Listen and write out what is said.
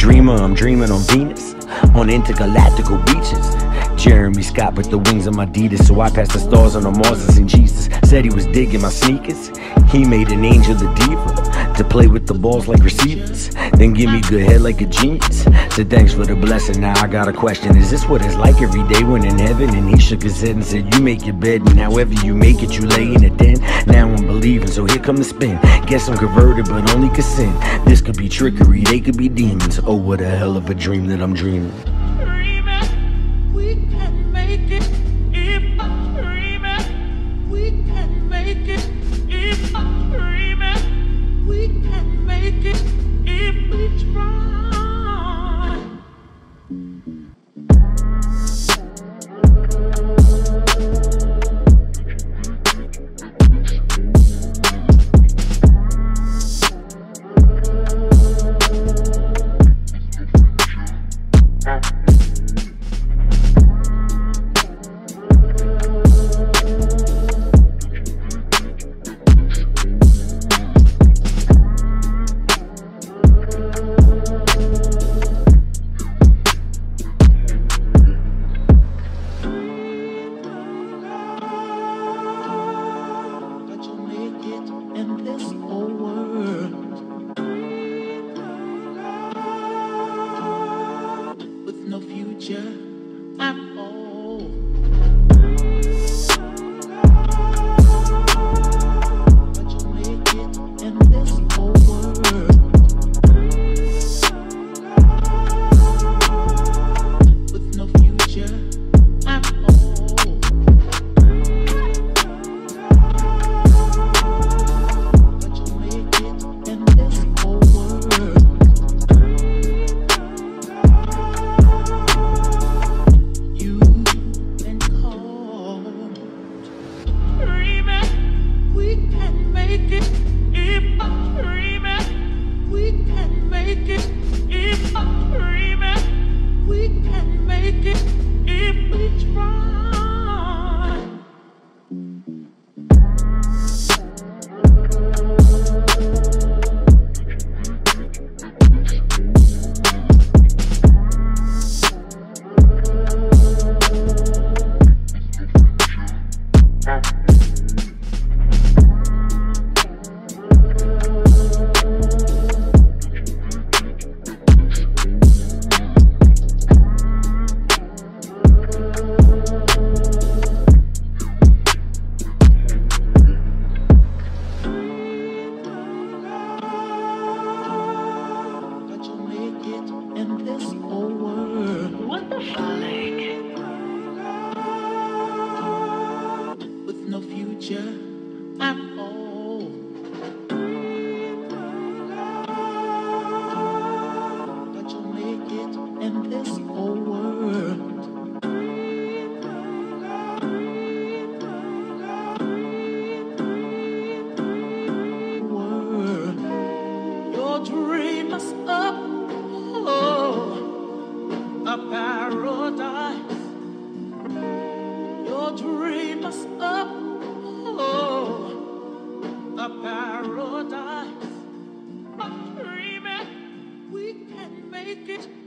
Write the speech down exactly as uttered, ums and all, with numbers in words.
dreamer, I'm dreaming on Venus, on intergalactical beaches. Jeremy Scott with the wings of my Adidas, so I passed the stars on the Mars and seen Jesus. Said he was digging my sneakers. He made an angel a diva to play with the balls like receivers, then give me good head like a genius. Said thanks for the blessing. Now I got a question: is this what it's like every day when in heaven? And he shook his head and said, you make your bed, and however you make it, you lay in it then. Now I'm believing, so here come the spin. Guess I'm converted, but only cause sin. This could be trickery, they could be demons. Oh, what a hell of a dream that I'm dreaming. We can make it if I dream it. We can make it if I dream it. We can make it if we try. In this old world with no future at all, but you'll make it in this old world with no future at all. If I dream it, we can make it. If I dream it, we can make it if we try. In this old world, what the frolic, with no future at all, but you'll make it in this old world. World, your dream is up. A paradise, your dream is up, oh, a paradise. I'm dreaming we can make it.